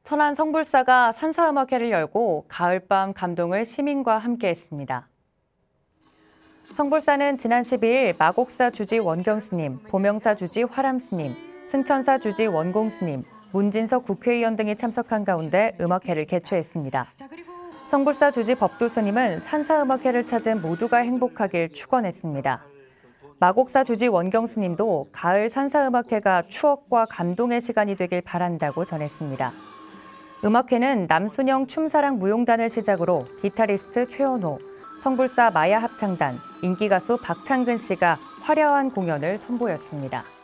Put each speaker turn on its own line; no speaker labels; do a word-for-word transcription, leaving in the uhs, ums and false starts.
천안 성불사가 산사음악회를 열고 가을밤 감동을 시민과 함께했습니다. 성불사는 지난 십이일 마곡사 주지 원경스님, 보명사 주지 화람스님, 승천사 주지 원공스님, 문진석 국회의원 등이 참석한 가운데 음악회를 개최했습니다. 성불사 주지 법도스님은 산사음악회를 찾은 모두가 행복하길 축원했습니다. 마곡사 주지 원경스님도 가을 산사음악회가 추억과 감동의 시간이 되길 바란다고 전했습니다. 음악회는 남순영 춤사랑 무용단을 시작으로 기타리스트 최원호, 성불사 마야 합창단, 인기가수 박창근 씨가 화려한 공연을 선보였습니다.